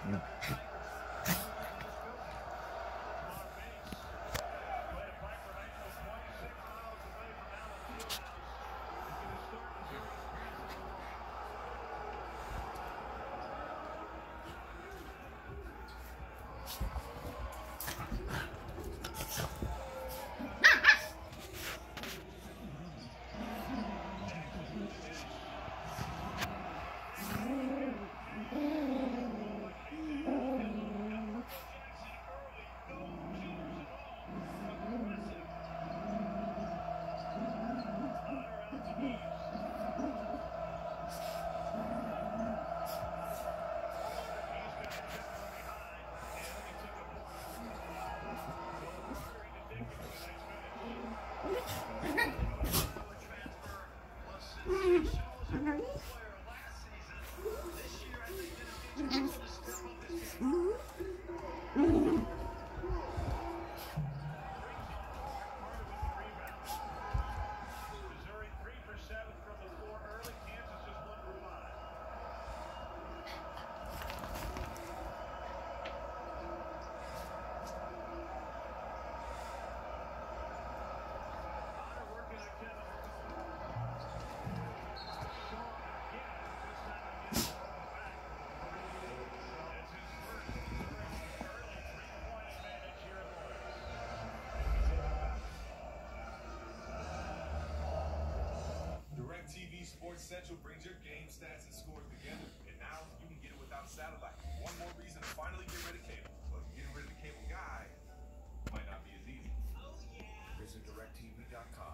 DirecTV Sports Central brings your game stats and scores together, and now you can get it without satellite. One more reason to finally get rid of cable, but getting rid of the cable guy might not be as easy. Visit DirecTV.com.